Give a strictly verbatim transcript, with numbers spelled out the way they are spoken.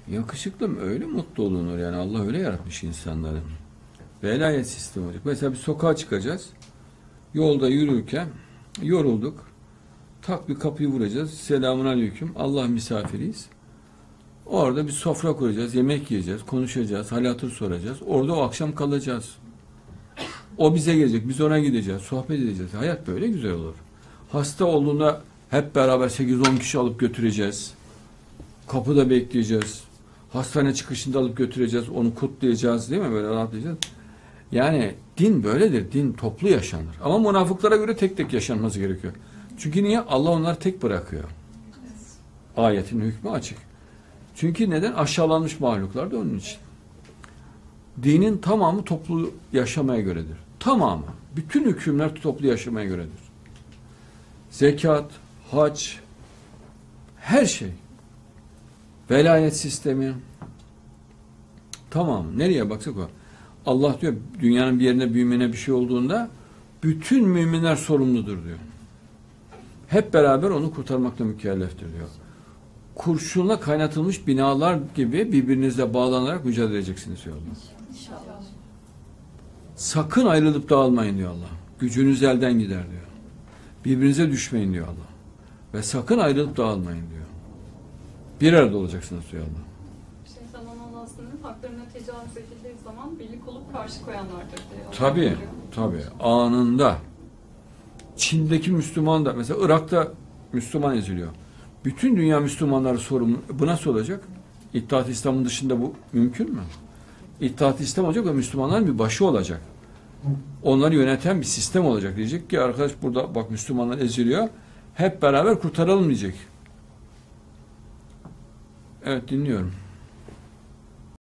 Yakışıklı mı? Öyle mutlu olunur yani. Allah öyle yaratmış insanları. Velayet sistemi olacak. Mesela bir sokağa çıkacağız. Yolda yürürken yorulduk. Tak bir kapıyı vuracağız. Selamun aleyküm. Allah misafiriyiz. Orada bir sofra kuracağız. Yemek yiyeceğiz. Konuşacağız. Hal hatır soracağız. Orada o akşam kalacağız. O bize gelecek. Biz ona gideceğiz. Sohbet edeceğiz. Hayat böyle güzel olur. Hasta olduğunda hep beraber sekiz on kişi alıp götüreceğiz. Kapıda bekleyeceğiz. Hastane çıkışında alıp götüreceğiz. Onu kutlayacağız, değil mi? Böyle rahatlayacağız. Yani din böyledir. Din toplu yaşanır. Ama münafıklara göre tek tek yaşanması gerekiyor. Çünkü niye? Allah onları tek bırakıyor. Ayetin hükmü açık. Çünkü neden? Aşağılanmış mahluklar da onun için. Dinin tamamı toplu yaşamaya göredir. Tamamı. Bütün hükümler toplu yaşamaya göredir. Zekat, hac, her şey. Velayet sistemi. Tamam. Nereye baksak o. Allah diyor dünyanın bir yerine büyümene bir şey olduğunda bütün müminler sorumludur diyor. Hep beraber onu kurtarmakla mükelleftir diyor. Kurşunla kaynatılmış binalar gibi birbirinizle bağlanarak mücadele edeceksiniz diyor Allah. Sakın ayrılıp dağılmayın diyor Allah. Gücünüz elden gider diyor. Birbirinize düşmeyin diyor Allah. Ve sakın ayrılıp dağılmayın diyor. Bir arada olacaksınız diyor Allah. Şey zaman Allah'ın haklarına tecavüz edildiği zaman birlik olup karşı koyanlardır diyor. Tabii, tabii. Anında. Çin'deki Müslüman da, mesela Irak'ta Müslüman eziliyor. Bütün dünya Müslümanları sorumlu. Bu nasıl olacak? İttihat-ı İslam'ın dışında bu mümkün mü? İttihat-ı İslam olacak ve Müslümanların bir başı olacak. Onları yöneten bir sistem olacak. Diyecek ki arkadaş burada bak Müslümanlar eziliyor. Hep beraber kurtaralım diyecek. Evet dinliyorum.